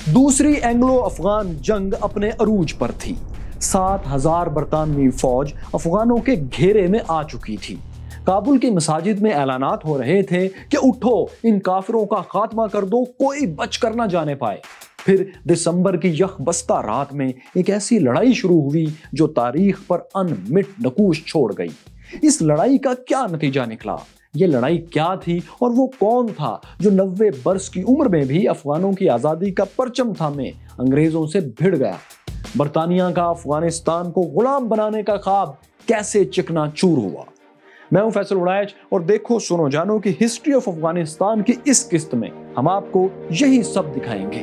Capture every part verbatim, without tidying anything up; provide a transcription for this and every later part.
दूसरी एंग्लो अफगान जंग अपने अरूज पर थी। सात हजार बरतानवी फौज अफगानों के घेरे में आ चुकी थी। काबुल की मसाजिद में ऐलानात हो रहे थे कि उठो, इन काफिरों का खात्मा कर दो, कोई बच कर ना जाने पाए। फिर दिसंबर की यखबस्ता रात में एक ऐसी लड़ाई शुरू हुई जो तारीख पर अनमिट नकूश छोड़ गई। इस लड़ाई का क्या नतीजा निकला, ये लड़ाई क्या थी और वो कौन था जो नब्बे बरस की उम्र में भी अफगानों की आजादी का परचम थामे अंग्रेजों से भिड़ गया। बरतानिया का अफगानिस्तान को गुलाम बनाने का ख्वाब कैसे चिकनाचूर हुआ। मैं हूं फैसल उड़ाइच और देखो सुनो जानो की हिस्ट्री ऑफ अफगानिस्तान की इस किस्त में हम आपको यही सब दिखाएंगे।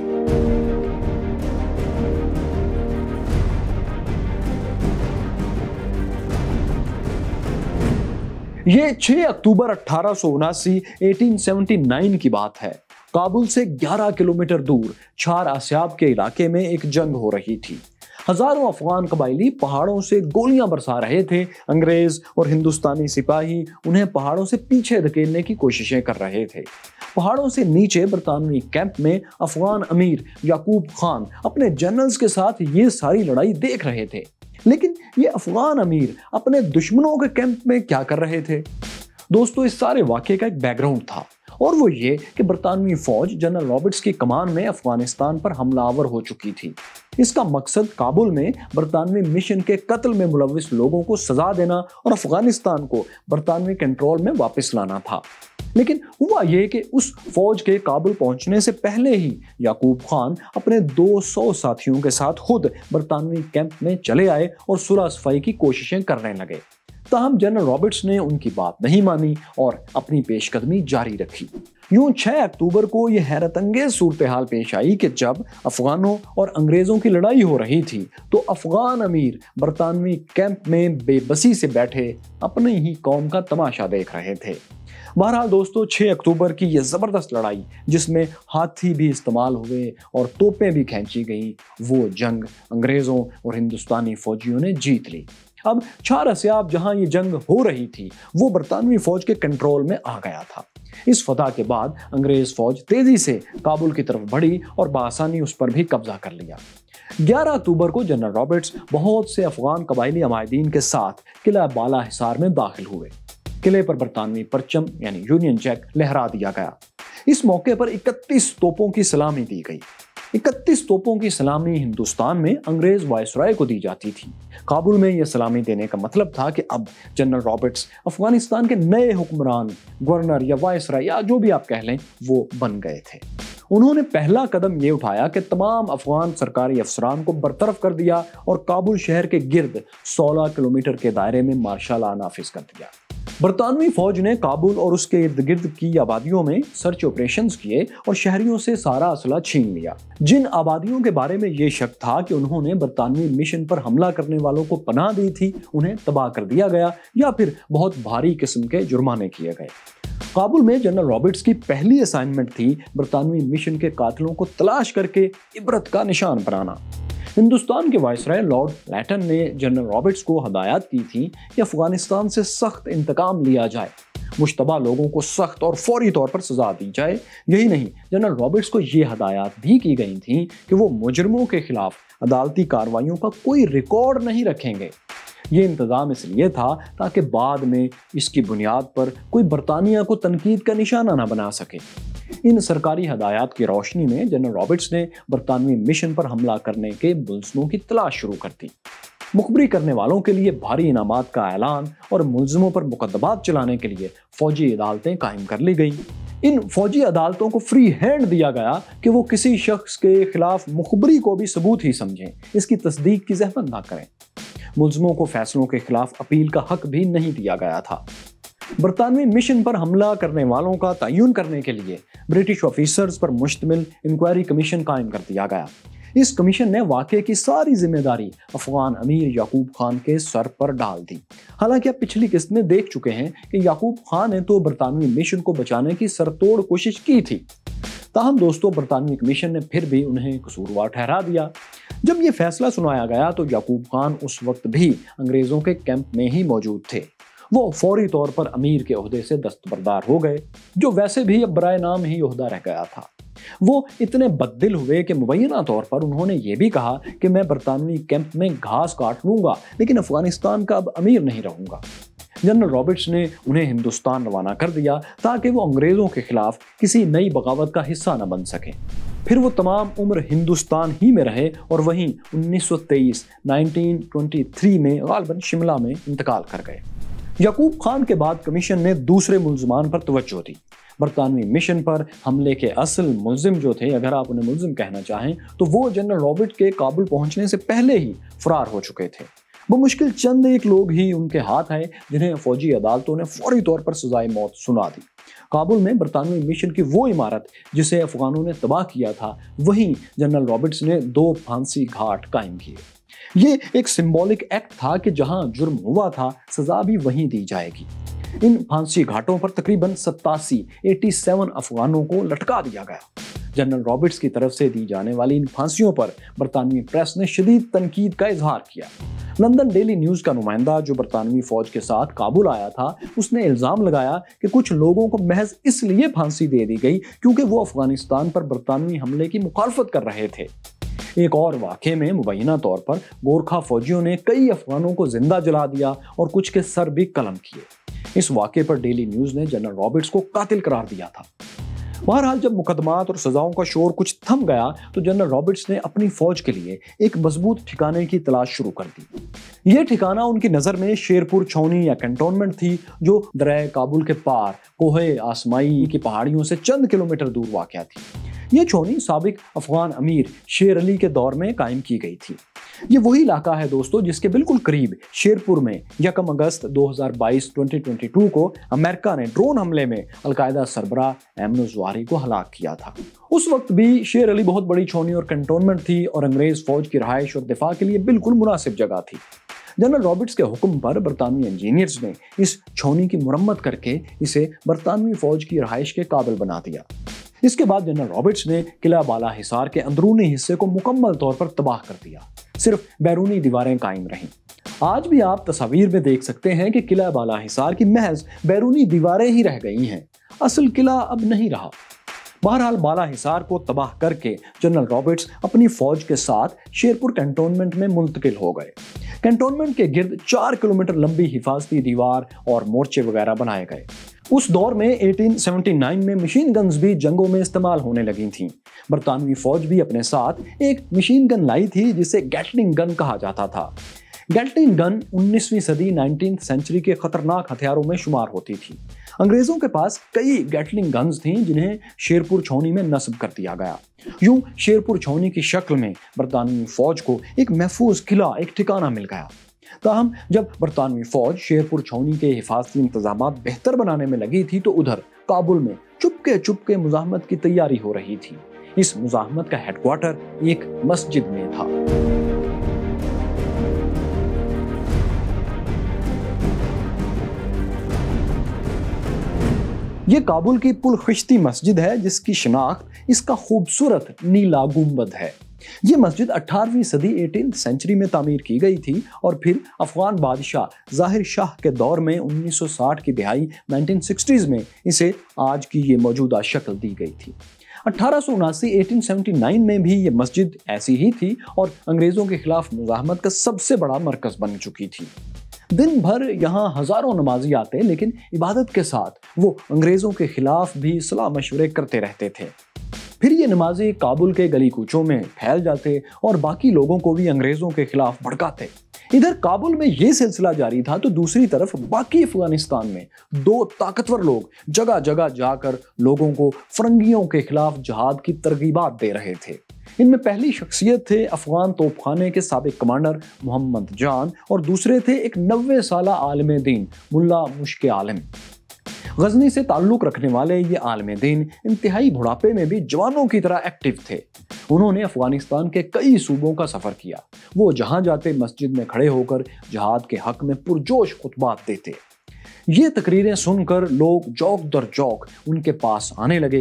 ये छह अक्टूबर अठारह सौ उनासी अठारह सौ उन्यासी की बात है। काबुल से ग्यारह किलोमीटर दूर छार आसियाब के इलाके में एक जंग हो रही थी। हजारों अफगान कबाइली पहाड़ों से गोलियां बरसा रहे थे। अंग्रेज और हिंदुस्तानी सिपाही उन्हें पहाड़ों से पीछे धकेलने की कोशिशें कर रहे थे। पहाड़ों से नीचे बरतानवी कैंप में अफगान अमीर याकूब खान अपने जनरल्स के साथ ये सारी लड़ाई देख रहे थे। लेकिन ये अफगान अमीर अपने दुश्मनों के कैंप में क्या कर रहे थे? दोस्तों, इस सारे वाकये का एक बैकग्राउंड था और वो ये कि बरतानवी फौज जनरल रॉबर्ट्स की कमान में अफगानिस्तान पर हमलावर हो चुकी थी। इसका मकसद काबुल में बरतानवी मिशन के कत्ल में मुलविस लोगों को सजा देना और अफगानिस्तान को बरतानवी कंट्रोल में वापस लाना था। लेकिन हुआ ये कि उस फौज के काबुल पहुंचने से पहले ही याकूब खान अपने दो सौ साथियों के साथ खुद बरतानवी कैंप में चले आए और सुलह सफाई की कोशिशें करने लगे। ताहम जनरल रॉबर्ट्स ने उनकी बात नहीं मानी और अपनी पेशकदमी जारी रखी। यूं छह अक्टूबर को यह हैरत अंगेज सूरत हाल पेश आई कि जब अफगानों और अंग्रेजों की लड़ाई हो रही थी तो अफगान अमीर बरतानवी कैंप में बेबसी से बैठे अपनी ही कौम का तमाशा देख रहे थे। बहरहाल दोस्तों, छह अक्टूबर की यह जबरदस्त लड़ाई जिसमें हाथी भी इस्तेमाल हुए और तोपें भी खींची गई, वो जंग अंग्रेजों और हिंदुस्तानी फौजियों ने जीत ली। अब छार आसियाब जहां ये जंग हो रही थी वो बरतानवी फौज के कंट्रोल में आ गया था। इस फतह के बाद अंग्रेज फौज तेजी से काबुल की तरफ बढ़ी और बआसानी उस पर भी कब्जा कर लिया। ग्यारह अक्टूबर को जनरल रॉबर्ट्स बहुत से अफगान कबाइली अमायदीन के साथ किला बाला हिसार में दाखिल हुए। किले पर बरतानवी परचम यानी यूनियन जैक लहरा दिया गया। इस मौके पर इकतीस तोपों की सलामी दी गई। इकतीस तोपों की सलामी हिंदुस्तान में अंग्रेज वायसराय को दी जाती थी। काबुल में यह सलामी देने का मतलब था कि अब जनरल रॉबर्ट्स अफगानिस्तान के नए हुक्मरान, गवर्नर या वायसराय या जो भी आप कह लें, वो बन गए थे। उन्होंने पहला कदम ये उठाया कि तमाम अफगान सरकारी अफसरान को बरतरफ कर दिया और काबुल शहर के गिर्द सोलह किलोमीटर के दायरे में मार्शल लॉ नाफिज कर दिया। बरतानवी फौज ने काबुल और उसके इर्द गिर्द की आबादियों में सर्च ऑपरेशंस किए और शहरियों से सारा असला छीन लिया। जिन आबादियों के बारे में यह शक था कि उन्होंने बरतानवी मिशन पर हमला करने वालों को पनाह दी थी, उन्हें तबाह कर दिया गया या फिर बहुत भारी किस्म के जुर्माने किए गए। काबुल में जनरल रॉबर्ट्स की पहली असाइनमेंट थी बरतानवी मिशन के कातिलों को तलाश करके इबरत का निशान बनाना। हिंदुस्तान के वायसराय लॉर्ड लैटन ने जनरल रॉबर्ट्स को हदायत की थी कि अफगानिस्तान से सख्त इंतकाम लिया जाए, मुश्तबा लोगों को सख्त और फौरी तौर पर सजा दी जाए। यही नहीं, जनरल रॉबर्ट्स को ये हदायत भी की गई थी कि वो मुजरिमों के खिलाफ अदालती कार्रवाइयों का कोई रिकॉर्ड नहीं रखेंगे। ये इंतजाम इसलिए था ताकि बाद में इसकी बुनियाद पर कोई बरतानिया को तनकीद का निशाना न बना सके। इन सरकारी हदायत की रोशनी में जनरल रॉबर्ट्स ने बरतानवी मिशन पर हमला करने के मुलजिमों की तलाश शुरू कर दी। मुखबरी करने वालों के लिए भारी इनामात का ऐलान और मुलजिमों पर मुकदमात चलाने के लिए फौजी अदालतें कायम कर ली गई। इन फौजी अदालतों को फ्री हैंड दिया गया कि वो किसी शख्स के खिलाफ मुखबरी को भी सबूत ही समझें, इसकी तस्दीक की जहमत ना करें। मुलजिमों को फैसलों के खिलाफ अपील का हक भी नहीं दिया गया था। बरतानवी मिशन पर हमला करने वालों का तयन करने के लिए ब्रिटिश ऑफिसर्स पर मुश्तमिल इंक्वायरी कमीशन कायम कर दिया गया। इस कमीशन ने वाकये की सारी जिम्मेदारी अफगान अमीर याकूब खान के सर पर डाल दी। हालांकि आप पिछली किस्त में देख चुके हैं कि याकूब खान ने तो बरतानवी मिशन को बचाने की सरतोड़ कोशिश की थी। ताहम दोस्तों, बरतानवी कमीशन ने फिर भी उन्हें कसूरवार ठहरा दिया। जब ये फैसला सुनाया गया तो याकूब खान उस वक्त भी अंग्रेजों के कैंप में ही मौजूद थे। वो फौरी तौर पर अमीर के ओहदे से दस्तबरदार हो गए, जो वैसे भी अब बराए नाम ही ओहदा रह गया था। وہ اتنے بددل ہوئے کہ مبینہ طور پر انہوں نے یہ بھی کہا کہ میں برطانوی کیمپ میں گھاس کاٹ لوں گا لیکن افغانستان کا اب امیر نہیں رہوں گا۔ جنرل رابرٹس نے انہیں ہندوستان روانہ کر دیا تاکہ وہ انگریزوں کے خلاف کسی نئی بغاوت کا حصہ نہ بن سکیں۔ پھر وہ تمام عمر ہندوستان ہی میں رہے اور وہیں انیس سو تیئیس نائنٹین ٹوئنٹی تھری میں غالباً شملہ میں انتقال کر گئے۔ یعقوب خان کے بعد کمیشن نے دوسرے ملزمان پر توجہ دی۔ برطانوی مشن پر حملے کے اصل ملزم جو تھے، اگر آپ انہیں ملزم کہنا چاہیں، تو وہ جنرل رابرٹ کے کابل پہنچنے سے پہلے ہی فرار ہو چکے تھے۔ بمشکل چند ایک لوگ ہی ان کے ہاتھ آئے جنہیں فوجی عدالتوں نے فوری طور پر سزائے موت سنا دی۔ کابل میں برطانوی مشن کی وہ عمارت جسے افغانوں نے تباہ کیا تھا، وہیں جنرل رابرٹس نے دو پھانسی گھاٹ قائم کیے۔ یہ ایک سمبولک ایکٹ تھا کہ جہاں جرم ہوا تھا سزا بھی وہیں دی جائے گی۔ ان پھانسی گھاٹوں پر تقریباً ستاسی ایٹی سیون افغانوں کو لٹکا دیا گیا۔ جنرل رابرٹس کی طرف سے دی جانے والی ان پھانسیوں پر برطانوی پریس نے شدید تنقید کا اظہار کیا۔ لندن ڈیلی نیوز کا نمائندہ جو برطانوی فوج کے ساتھ کابل آیا تھا، اس نے الزام لگایا کہ کچھ لوگوں کو محض اس لیے پھانسی دے دی گئی کیونکہ وہ افغانستان پر برطانوی حملے کی مخالفت کر رہے تھے۔ ایک اور واقعے میں مبینہ طور پر گورکھا فوجیوں نے کئی افغانوں کو زندہ جلا دیا اور کچھ کے سر بھی قلم کیے۔ اس واقعے پر ڈیلی نیوز نے جنرل رابرٹس کو قاتل قرار دیا تھا۔ بہرحال جب مقدمات اور سزاؤں کا شور کچھ تھم گیا تو جنرل رابرٹس نے اپنی فوج کے لیے ایک مضبوط ٹھکانے کی تلاش شروع کر دی۔ یہ ٹھکانہ ان کی نظر میں شیرپور چھاونی یا کنٹونمنٹ تھی، جو دریائے کابل کے پار کوہ آسمائی کی پہاڑیوں سے چند کلومیٹر دور واقع تھی۔ یہ چھاونی سابق افغان امیر شیر علی کے دور میں قائم کی گئی تھی۔ یہ وہی علاقہ ہے دوستو جس کے بالکل قریب شیرپور میں یکم اگست دو ہزار بائیس ٹوئنٹی ٹوئنٹی ٹو کو امریکہ نے ڈرون حملے میں القاعدہ سربراہ ایمن الزواہری کو ہلاک کیا تھا۔ اس وقت بھی شیر علی بہت بڑی چھاونی اور کنٹونمنٹ تھی اور انگریز فوج کی رہائش اور دفاع کے لیے بالکل مناسب جگہ تھی۔ جنرل رابرٹس کے حکم پر برطانوی انجینئرز نے اس چھاونی کی مرمت کر کے اسے برطانوی فوج کی رہائش کے قابل بنا دیا۔ اس کے بعد جنرل رابرٹس نے قلعہ بالا حصار کے اندرونی حصے کو مکمل طور پر تباہ کر دیا، صرف بیرونی دیواریں قائم رہیں۔ آج بھی آپ تصاویر میں دیکھ سکتے ہیں کہ قلعہ بالا حصار کی محض بیرونی دیواریں ہی رہ گئی ہیں، اصل قلعہ اب نہیں رہا۔ بہرحال بالا حصار کو تباہ کر کے جنرل رابرٹس اپنی فوج کے ساتھ شیرپور کنٹونمنٹ میں منتقل ہو گئے۔ کنٹونمنٹ کے گرد چار کلومیٹر لمبی حفاظتی دیوار اور مورچے وغیرہ بنائے گئے۔ اس دور میں اٹھارہ سو انہتر میں مشین گنز بھی جنگوں میں استعمال ہونے لگی تھیں۔ برطانوی فوج بھی اپنے ساتھ ایک مشین گن لائی تھی جسے گیٹلنگ گن کہا جاتا تھا۔ گیٹلنگ گن انیسویں صدی نائنٹینتھ سینچری کے خطرناک ہتھیاروں میں شمار ہوتی تھی۔ انگریزوں کے پاس کئی گیٹلنگ گنز تھیں جنہیں شیرپور چھاونی میں نصب کر دیا گیا۔ یوں شیرپور چھاونی کی شکل میں برطانوی فوج کو ایک محفوظ قلعہ، ایک ٹھکانہ مل گیا۔ تاہم جب برطانوی فوج شیرپور چھاونی کے حفاظتی انتظامات بہتر بنانے میں لگی تھی تو ادھر کابل میں چپکے چپکے مزاحمت کی تیاری ہو رہی تھی۔ اس مزاحمت کا ہیڈ کوارٹر ایک مسجد میں تھا۔ یہ کابل کی پل خشتی مسجد ہے جس کی شناخت اس کا خوبصورت نیلا گنبد ہے۔ یہ مسجد اٹھارہویں صدی ایٹینتھ سینچری میں تعمیر کی گئی تھی اور پھر افغان بادشاہ ظاہر شاہ کے دور میں انیس سو ساٹھ کی دہائی نائنٹین سکسٹیز میں اسے آج کی یہ موجودہ شکل دی گئی تھی۔ اٹھارہ سو اناسی اٹھارہ سو انہتر میں بھی یہ مسجد ایسی ہی تھی اور انگریزوں کے خلاف مزاحمت کا سب سے بڑا مرکز بن چکی تھی۔ دن بھر یہاں ہزاروں نمازی آتے لیکن عبادت کے ساتھ وہ انگریزوں کے خلاف بھی صلاح مشورے کرتے رہتے تھے۔ پھر یہ نمازی کابل کے گلی کوچوں میں پھیل جاتے اور باقی لوگوں کو بھی انگریزوں کے خلاف بھڑکاتے۔ ادھر کابل میں یہ سلسلہ جاری تھا تو دوسری طرف باقی افغانستان میں دو طاقتور لوگ جگہ جگہ جا کر لوگوں کو فرنگیوں کے خلاف جہاد کی ترغیبات دے رہے تھے۔ ان میں پہلی شخصیت تھے افغان توپ خانے کے سابق کمانڈر محمد جان اور دوسرے تھے ایک نوے سالہ عالم دین ملا مشک عالم۔ غزنی سے تعلق رکھنے والے یہ عالم دین انتہائی بڑھاپے میں بھی جوانوں کی طرح ایکٹیو تھے۔ انہوں نے افغانستان کے کئی صوبوں کا سفر کیا۔ وہ جہاں جاتے مسجد میں کھڑے ہو کر جہاد کے حق میں پرجوش خطبات دیتے۔ یہ تقریریں سن کر لوگ جوک در جوک ان کے پاس آنے لگے۔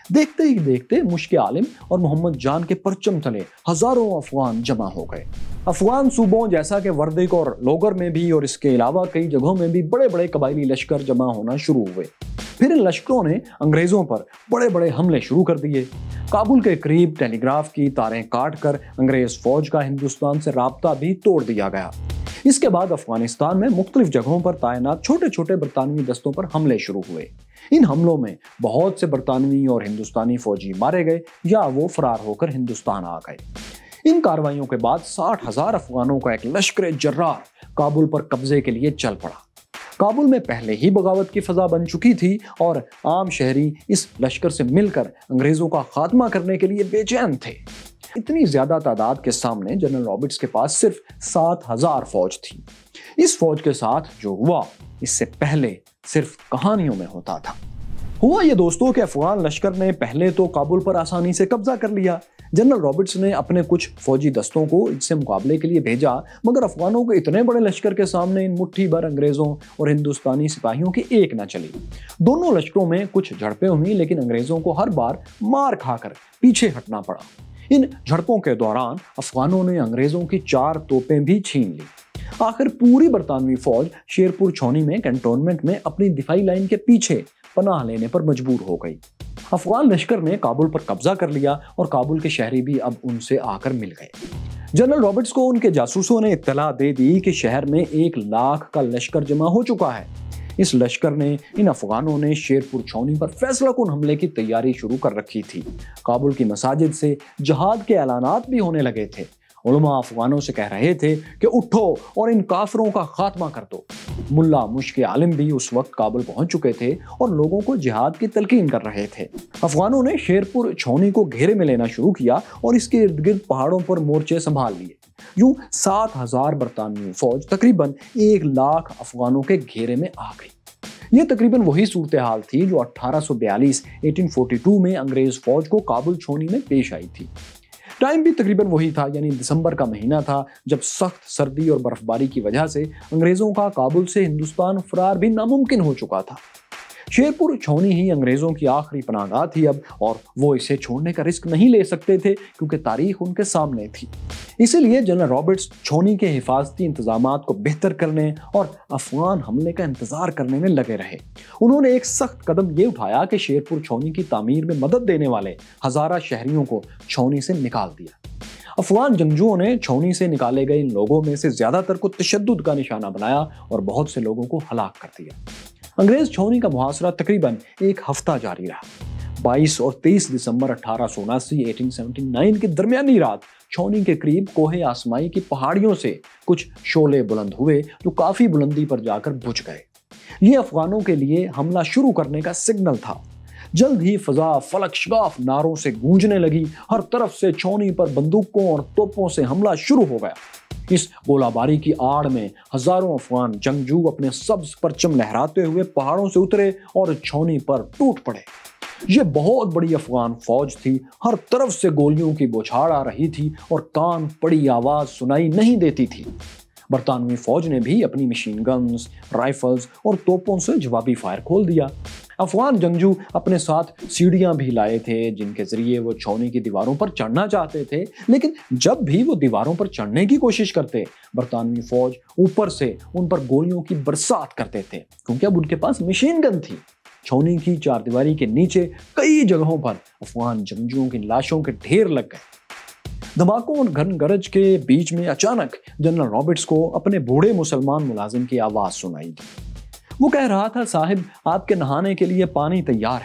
دیکھتے ہی دیکھتے مشک عالم اور محمد جان کے پرچم تلے ہزاروں افغان جمع ہو گئے۔ افغان صوبوں جیسا کہ وردک اور لوگر میں بھی اور اس کے علاوہ کئی جگہوں میں بھی بڑے بڑے قبائلی لشکر جمع ہونا شروع ہوئے۔ پھر ان لشکروں نے انگریزوں پر بڑے بڑے حملے شروع کر دیے۔ کابل کے قریب ٹیلی گراف کی تاریں کاٹ کر انگریز فوج کا ہندوستان سے رابطہ بھی توڑ دیا گیا۔ اس کے بعد افغانستان میں مختلف جگہوں پر تعینات چھوٹے چھوٹے برطانوی دستوں پر حملے شروع ہوئے۔ ان حملوں میں بہت سے برطانوی اور ہندوستانی فوجی مارے گئے یا وہ فرار ہو کر ہندوستان آ گئے۔ ان کارروائیوں کے بعد ساٹھ ہزار افغانوں کا ایک لشکر جرار کابل پر قبضے کے لیے چل پڑا۔ کابل میں پہلے ہی بغاوت کی فضا بن چکی تھی اور عام شہری اس لشکر سے مل کر انگریزوں کا خاتمہ کرنے کے لیے بے چین تھے۔ اتنی زیادہ تعداد کے سامنے جنرل رابرٹس کے پاس صرف سات ہزار فوج تھی۔ اس فوج کے ساتھ جو ہوا اس سے پہلے صرف کہانیوں میں ہوتا تھا۔ ہوا یہ دوستوں کہ افغان لشکر نے پہلے تو کابل پر آسانی سے قبضہ کر لیا۔ جنرل رابرٹس نے اپنے کچھ فوجی دستوں کو اس سے مقابلے کے لیے بھیجا، مگر افغانوں کے اتنے بڑے لشکر کے سامنے ان مٹھی بھر انگریزوں اور ہندوستانی سپاہیوں کی ایک نہ چلی۔ دونوں لشکروں میں کچھ جھڑپیں ہوئیں، لیکن انگریزوں کو ہر بار مار کھا کر پیچھے ہٹنا پڑا۔ ان جھڑپوں کے دوران افغانوں نے انگریزوں کی چار توپیں بھی چھین لی۔ آخر پوری برطانوی فوج شیرپور چھونی میں کنٹونمنٹ میں اپنی دفاعی لائن کے پیچھے پناہ لینے پر مجبور ہو گئی۔ افغان لشکر نے کابل پر قبضہ کر لیا اور کابل کے شہری بھی اب ان سے آ کر مل گئے۔ جنرل رابرٹس کو ان کے جاسوسوں نے اطلاع دے دی کہ شہر میں ایک لاکھ کا لشکر جمع ہو چکا ہے۔ اس لشکر نے ان افغانوں نے شیرپور چھونی پر فیصلہ کن حملے کی تیاری شروع کر رکھی تھی۔ کابل کی مساجد سے جہاد کے اعلانات بھی ہونے لگے تھے۔ علماء افغانوں سے کہہ رہے تھے کہ اٹھو اور ان کافروں کا خاتمہ کر دو۔ ملا مشک عالم بھی اس وقت کابل پہنچ چکے تھے اور لوگوں کو جہاد کی تلقین کر رہے تھے۔ افغانوں نے شیرپور چھونی کو گھیرے میں لینا شروع کیا اور اس کے ارد گرد پہاڑوں پر مورچے سنبھال لیے۔ یوں سات ہزار برطانوی فوج تقریباً ایک لاکھ افغانوں کے گھیرے میں آ گئی۔ یہ تقریباً وہی صورتحال تھی جو اٹھارہ سو بیالیس اٹھارہ سو بائیس میں انگریز فوج کو کابل چھونی میں پیش آئی تھی۔ ٹائم بھی تقریباً وہی تھا، یعنی دسمبر کا مہینہ تھا، جب سخت سردی اور برف باری کی وجہ سے انگریزوں کا کابل سے ہندوستان فرار بھی ناممکن ہو چکا تھا۔ شیرپور چھونی ہی انگریزوں کی آخری پناہ گاہ تھی اب، اور وہ اسے چھوڑنے کا رسک نہیں لے سکتے تھے کیونکہ تاریخ ان کے سامنے تھی۔ اسی لیے جنرل رابرٹس چھونی کے حفاظتی انتظامات کو بہتر کرنے اور افغان حملے کا انتظار کرنے میں لگے رہے۔ انہوں نے ایک سخت قدم یہ اٹھایا کہ شیرپور چھونی کی تعمیر میں مدد دینے والے ہزارہ شہریوں کو چھونی سے نکال دیا۔ افغان جنگجوؤں نے چھونی سے نکالے گئے ان لوگوں میں سے زیادہ تر کو تشدد کا نشانہ بنایا اور بہت سے لوگوں کو ہلاک کر دیا۔ انگریز چھونی کا محاصرہ تقریباً ایک ہفتہ جاری رہا۔ بائیس اور تیئیس دسمبر اٹھارہ سو اناسی اٹھارہ سو ستر کی درمیانی رات چھونی کے قریب کوہ آسمائی کی پہاڑیوں سے کچھ شعلے بلند ہوئے جو کافی بلندی پر جا کر بجھ گئے۔ یہ افغانوں کے لیے حملہ شروع کرنے کا سگنل تھا۔ جلد ہی فضا فلک شگاف نعروں سے گونجنے لگی، ہر طرف سے چھونی پر بندوقوں اور توپوں سے حملہ شروع ہو گیا۔ اس گولہ باری کی آڑ میں ہزاروں افغان جنگجو اپنے سبز پرچم لہراتے ہوئے پہاڑوں سے اترے اور چھونی پر ٹوٹ پڑے۔ یہ بہت بڑی افغان فوج تھی، ہر طرف سے گولیوں کی بوچھاڑ آ رہی تھی اور کان پڑی آواز سنائی نہیں دیتی تھی۔ برطانوی فوج نے بھی اپنی مشین گنز، رائفلز اور توپوں سے جوابی فائر کھول دیا۔ افغان جنگجو اپنے ساتھ سیڑھیاں بھی لائے تھے جن کے ذریعے وہ چھونی کی دیواروں پر چڑھنا چاہتے تھے، لیکن جب بھی وہ دیواروں پر چڑھنے کی کوشش کرتے برطانوی فوج اوپر سے ان پر گولیوں کی برسات کرتے تھے، کیونکہ اب ان کے پاس مشین گن تھی۔ چھونی کی چار دیواری کے نیچے کئی جگہوں پر افغان جنگجوؤں کی لاشوں کے ڈھیر لگ گئے۔ دھماکوں اور گھن گرج کے بیچ میں اچانک جنرل رابرٹس کو اپنے بوڑھے مسلمان ملازم کی آواز سنائی دی۔ وہ کہہ رہا تھا، صاحب آپ کے نہانے کے لیے پانی تیار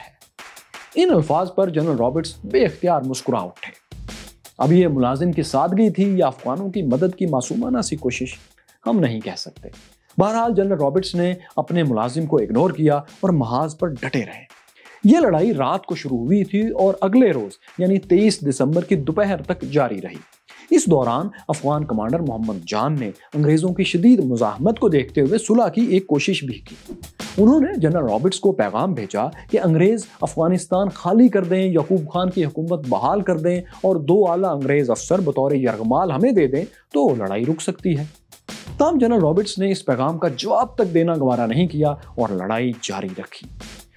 ہے۔ ان الفاظ پر جنرل رابرٹس بے اختیار مسکرا اٹھے۔ اب یہ ملازم کی سادگی تھی یا افغانوں کی مدد کی معصومانہ سی کوشش، ہم نہیں کہہ سکتے۔ بہرحال جنرل رابرٹس نے اپنے ملازم کو اگنور کیا اور محاذ پر ڈٹے رہے۔ یہ لڑائی رات کو شروع ہوئی تھی اور اگلے روز یعنی تیئیس دسمبر کی دوپہر تک جاری رہی۔ اس دوران افغان کمانڈر محمد جان نے انگریزوں کی شدید مزاحمت کو دیکھتے ہوئے صلح کی ایک کوشش بھی کی۔ انہوں نے جنرل رابرٹس کو پیغام بھیجا کہ انگریز افغانستان خالی کر دیں، یعقوب خان کی حکومت بحال کر دیں اور دو اعلیٰ انگریز افسر بطور یرغمال ہمیں دے دیں تو لڑائی رک سکتی ہے۔ تاہم جنرل رابرٹس نے اس پیغام کا جواب تک دینا گوارا نہیں کیا اور لڑائی جاری رکھی۔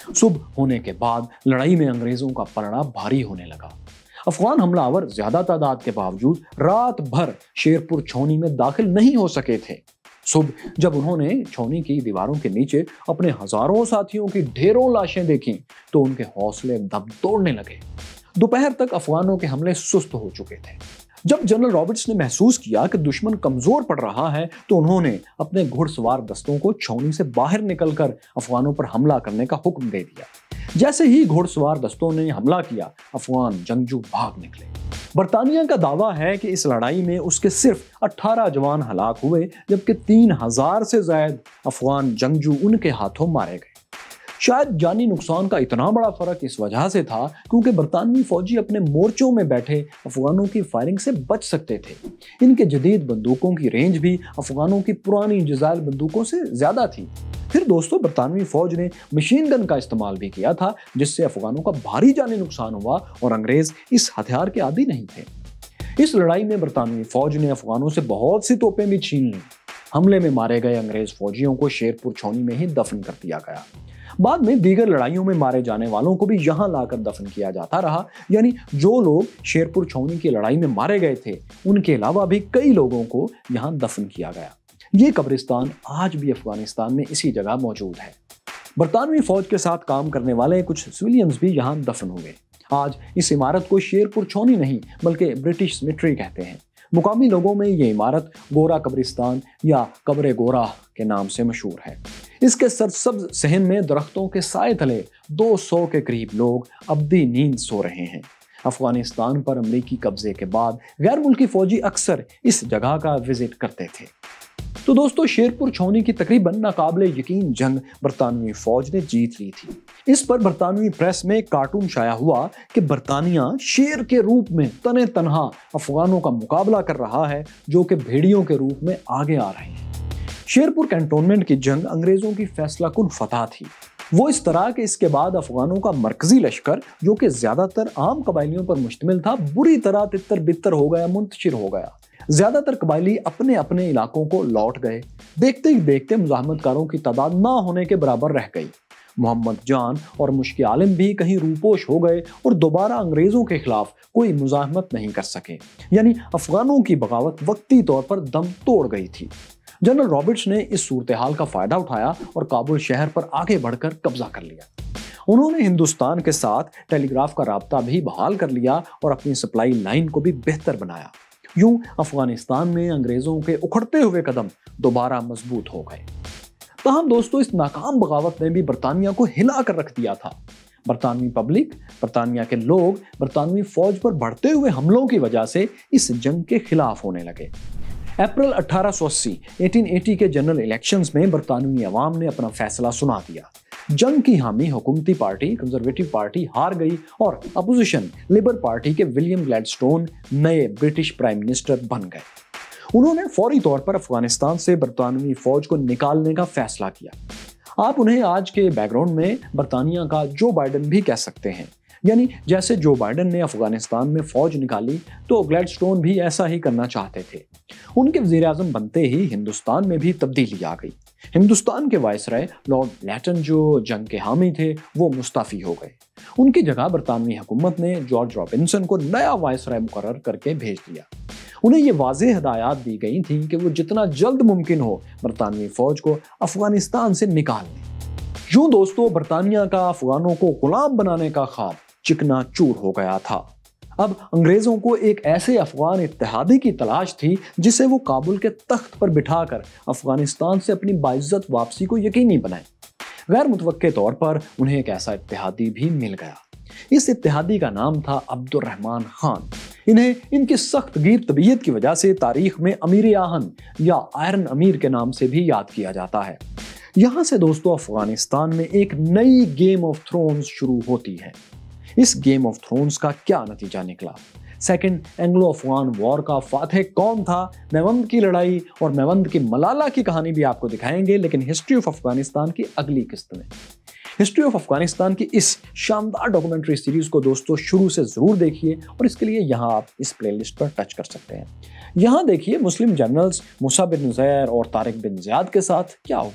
सुबह होने के बाद लड़ाई में अंग्रेजों का पलड़ा भारी होने लगा। अफगान हमलावर ज्यादा तादाद के बावजूद रात भर शेरपुर छावनी में दाखिल नहीं हो सके थे। सुबह जब उन्होंने छावनी की दीवारों के नीचे अपने हजारों साथियों की ढेरों लाशें देखी तो उनके हौसले दब तोड़ने लगे। दोपहर तक अफगानों के हमले सुस्त हो चुके थे। जब जनरल रॉबर्ट्स ने महसूस किया कि दुश्मन कमजोर पड़ रहा है तो उन्होंने अपने घुड़सवार दस्तों को छावनी से बाहर निकलकर अफगानों पर हमला करने का हुक्म दे दिया। जैसे ही घुड़सवार दस्तों ने हमला किया, अफगान जंगजू भाग निकले। बरतानिया का दावा है कि इस लड़ाई में उसके सिर्फ अठारह जवान हलाक हुए, जबकि तीन हजार से ज्यादा अफगान जंगजू उनके हाथों मारे गए। शायद जानी नुकसान का इतना बड़ा फर्क इस वजह से था क्योंकि बरतानवी फौजी अपने मोर्चों में बैठे अफगानों की फायरिंग से बच सकते थे। इनके जदीद बंदूकों की रेंज भी अफगानों की पुरानी जजाइल बंदूकों से ज्यादा थी। फिर दोस्तों, बरतानवी फौज ने मशीन गन का इस्तेमाल भी किया था, जिससे अफगानों का भारी जानी नुकसान हुआ और अंग्रेज इस हथियार के आदी नहीं थे। इस लड़ाई में बरतानवी फौज ने अफगानों से बहुत सी तोपें भी छीन ली। हमले में मारे गए अंग्रेज फौजियों को शेरपुर छावनी में ही दफन कर दिया गया। बाद में दीगर लड़ाइयों में मारे जाने वालों को भी यहां लाकर दफन किया जाता रहा। यानी जो लोग शेरपुर छावनी की लड़ाई में मारे गए थे, उनके अलावा भी कई लोगों को यहां दफन किया गया। ये कब्रिस्तान आज भी अफगानिस्तान में इसी जगह मौजूद है। बरतानवी फौज के साथ काम करने वाले कुछ सिविलियंस भी यहां दफन हुए। आज इस इमारत को शेरपुर छावनी नहीं बल्कि ब्रिटिश सिमेट्री कहते हैं। मुकामी लोगों में ये इमारत गोरा कब्रिस्तान या कब्र गोरा के नाम से मशहूर है। इसके सरसब्ज सहन में दरख्तों के साए तले दो सौ के करीब लोग अब्दी नींद सो रहे हैं। अफगानिस्तान पर अमेरिकी कब्जे के बाद गैर मुल्की फौजी अक्सर इस जगह का विजिट करते थे। तो दोस्तों, शेरपुर छावनी की तकरीबन नाकाबिले यकीन जंग बरतानवी फौज ने जीत ली थी। इस पर बरतानवी प्रेस में कार्टून शाया हुआ कि बरतानिया शेर के रूप में तने तनहा अफगानों का मुकाबला कर रहा है, जो कि भेड़ियों के रूप में आगे आ रहे हैं। शेरपुर कैंटोनमेंट की जंग अंग्रेजों की फैसला कुन फतह थी। वो इस तरह के इसके बाद अफगानों का मरकजी लश्कर, जो कि ज्यादातर आम कबाइलियों पर मुश्तमिल था, बुरी तरह तितर बितर हो गया, मुंतशिर हो गया। ज्यादातर कबाइली अपने अपने इलाकों को लौट गए। देखते ही देखते मुजाहमतकारों की तादाद ना होने के बराबर रह गई। मोहम्मद जान और मुश्किल आलिम भी कहीं रूपोश हो गए और दोबारा अंग्रेजों के खिलाफ कोई मुजाहमत नहीं कर सके। यानी अफगानों की बगावत वक्ती तौर पर दम तोड़ गई थी। जनरल रॉबर्ट्स ने इस सूरत हाल का फायदा उठाया और काबुल शहर पर आगे बढ़कर कब्जा कर लिया। उन्होंने हिंदुस्तान के साथ टेलीग्राफ का राब्ता भी बहाल कर लिया और अपनी सप्लाई लाइन को भी बेहतर बनाया। यूं अफगानिस्तान में अंग्रेजों के उखड़ते हुए कदम दोबारा मजबूत हो गए। तहम दोस्तों, इस नाकाम बगावत ने भी बरतानिया को हिला कर रख दिया था। बरतानवी पब्लिक, बरतानिया के लोग बरतानवी फौज पर बढ़ते हुए हमलों की वजह से इस जंग के खिलाफ होने लगे। अप्रैल अठारह सौ अस्सी अठारह सौ अस्सी के जनरल इलेक्शंस में बरतानवी अवाम ने अपना फैसला सुना दिया। जंग की हामी हुकूमती पार्टी कंजर्वेटिव पार्टी हार गई और अपोजिशन लिबर पार्टी के विलियम ग्लैडस्टोन नए ब्रिटिश प्राइम मिनिस्टर बन गए। उन्होंने फौरी तौर पर अफगानिस्तान से बरतानवी फौज को निकालने का फैसला किया। आप उन्हें आज के बैकग्राउंड में बरतानिया का जो बाइडन भी कह सकते हैं। यानी जैसे जो बाइडन ने अफगानिस्तान में फौज निकाली तो ग्लैडस्टोन भी ऐसा ही करना चाहते थे। उनके वजीर आजम बनते ही हिंदुस्तान में भी तब्दीली आ गई। हिंदुस्तान के वायसराय लॉर्ड लैटन, जो जंग के हामी थे, वो मुस्ताफी हो गए। उनकी जगह बरतानवी हुकूमत ने जॉर्ज रॉबिन्सन को नया वायसराय मुकर्रर करके भेज दिया। उन्हें ये वाज़ेह हिदायत दी गई थी कि वो जितना जल्द मुमकिन हो बरतानवी फौज को अफगानिस्तान से निकाल लें। यूं दोस्तों, बरतानिया का अफगानों को गुलाम बनाने का ख्वाब चिकना चूर हो गया था। अब अंग्रेजों को एक ऐसे अफगान इत्तेहादी की तलाश थी जिसे वो काबुल के तख्त पर बिठाकर अफगानिस्तान से अपनी बाइज्जत वापसी को यकीनी बनाए। गैर मुतवक्के तौर पर उन्हें एक ऐसा इत्तेहादी भी मिल गया। इस इत्तेहादी का नाम था अब्दुर्रहमान खान। इन्हें इनकी सख्त गिर तबीयत की वजह से तारीख में अमीर आहन या आयरन अमीर के नाम से भी याद किया जाता है। यहाँ से दोस्तों अफगानिस्तान में एक नई गेम ऑफ थ्रोन्स शुरू होती है। इस गेम ऑफ थ्रोन्स का क्या नतीजा निकला? सेकंड एंग्लो अफगान वॉर का फातह कौन था? मेवंद की लड़ाई और मेवंद की मलाला की कहानी भी आपको दिखाएंगे, लेकिन हिस्ट्री ऑफ अफगानिस्तान की अगली किस्त में। हिस्ट्री ऑफ अफगानिस्तान की इस शानदार डॉक्यूमेंट्री सीरीज को दोस्तों शुरू से जरूर देखिए और इसके लिए यहाँ आप इस प्लेलिस्ट पर टच कर सकते हैं। यहाँ देखिए मुस्लिम जनरल्स मूसा बिन नुसैर और तारिक बिन ज़ियाद के साथ क्या हुआ।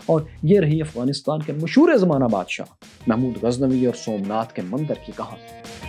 اور یہ رہی افغانستان کے مشہور زمانہ بادشاہ محمود غزنوی اور سومناتھ کے مندر کی کہانی۔